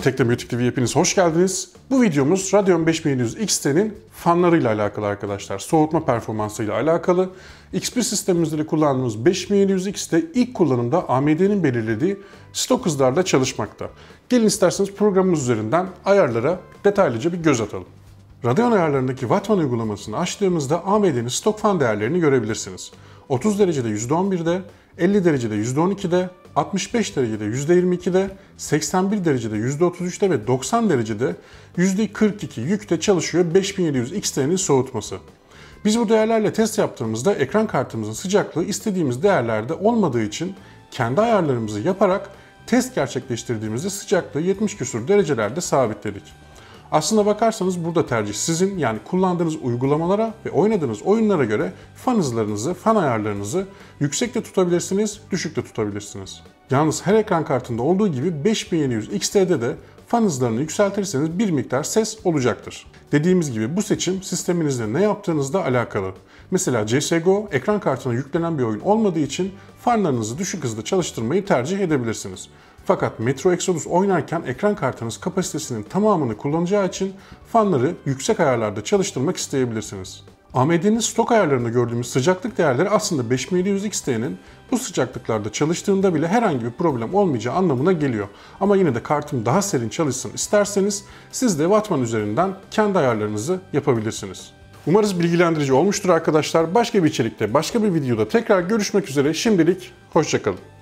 Teknobiyotik TV hepiniz hoş geldiniz. Bu videomuz Radeon 5700 XT'nin fanlarıyla alakalı arkadaşlar. Soğutma performansıyla alakalı. X1 sistemimizde de kullandığımız 5700 XT ilk kullanımda AMD'nin belirlediği stok hızlarda çalışmakta. Gelin isterseniz programımız üzerinden ayarlara detaylıca bir göz atalım. Radeon ayarlarındaki Wattvan uygulamasını açtığımızda AMD'nin stok fan değerlerini görebilirsiniz. 30 derecede %11'de, 50 derecede %12'de, 65 derecede %22'de, 81 derecede %33'te ve 90 derecede %42 yükte çalışıyor 5700 XT'nin soğutması. Biz bu değerlerle test yaptığımızda ekran kartımızın sıcaklığı istediğimiz değerlerde olmadığı için kendi ayarlarımızı yaparak test gerçekleştirdiğimizde sıcaklığı 70 küsur derecelerde sabitledik. Aslına bakarsanız burada tercih sizin, yani kullandığınız uygulamalara ve oynadığınız oyunlara göre fan hızlarınızı, fan ayarlarınızı yüksekte tutabilirsiniz, düşükte tutabilirsiniz. Yalnız her ekran kartında olduğu gibi 5700 XT'de de fan hızlarını yükseltirseniz bir miktar ses olacaktır. Dediğimiz gibi bu seçim sisteminizde ne yaptığınızla alakalı. Mesela CSGO ekran kartına yüklenen bir oyun olmadığı için fanlarınızı düşük hızda çalıştırmayı tercih edebilirsiniz. Fakat Metro Exodus oynarken ekran kartınız kapasitesinin tamamını kullanacağı için fanları yüksek ayarlarda çalıştırmak isteyebilirsiniz. AMD'nin stok ayarlarında gördüğümüz sıcaklık değerleri aslında 5700 XT'nin bu sıcaklıklarda çalıştığında bile herhangi bir problem olmayacağı anlamına geliyor. Ama yine de kartım daha serin çalışsın isterseniz siz de Wattvan üzerinden kendi ayarlarınızı yapabilirsiniz. Umarız bilgilendirici olmuştur arkadaşlar. Başka bir içerikte, başka bir videoda tekrar görüşmek üzere. Şimdilik hoşça kalın.